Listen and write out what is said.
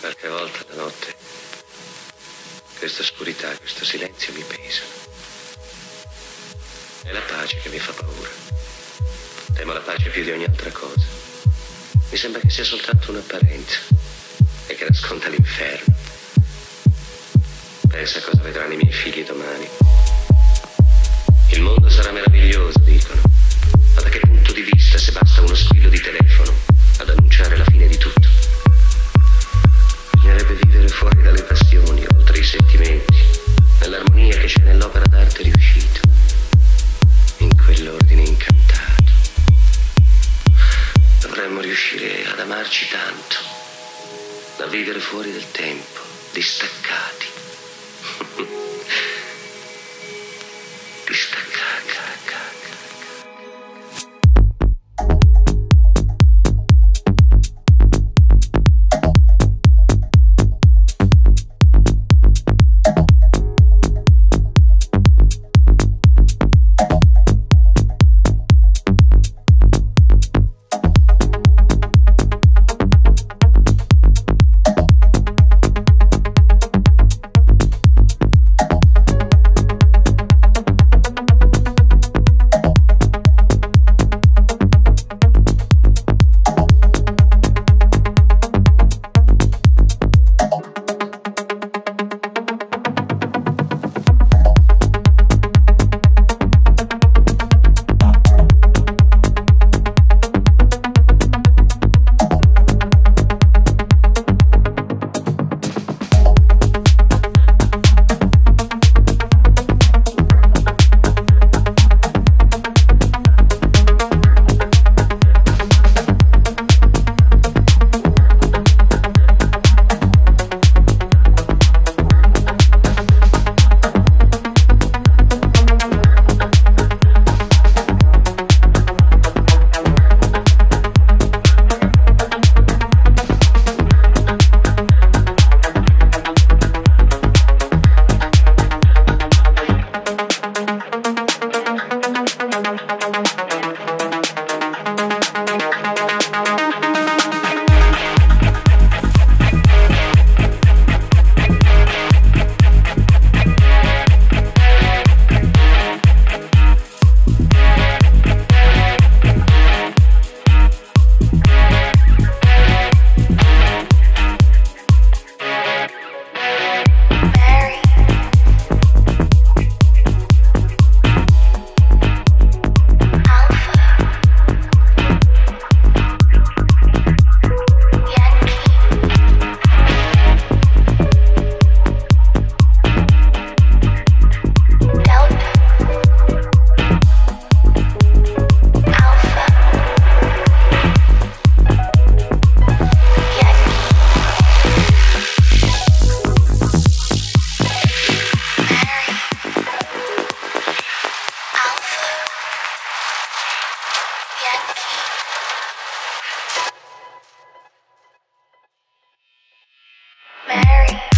Qualche volta la notte, questa oscurità, questo silenzio mi pesano. È la pace che mi fa paura. Temo la pace più di ogni altra cosa. Mi sembra che sia soltanto un'apparenza e che nasconda l'inferno. Pensa cosa vedranno i miei figli domani. Il mondo sarà meraviglioso, dicono. Ma da che punto di vista, se basta uno squillo di telefono ad annunciare la fine di tutto? Bisognerebbe vivere fuori dalle passioni, oltre i sentimenti, nell'armonia che c'è nell'opera d'arte riuscita, in quell'ordine incantato. Dovremmo riuscire ad amarci tanto, da vivere fuori del tempo, distaccati. Distaccati. Mary.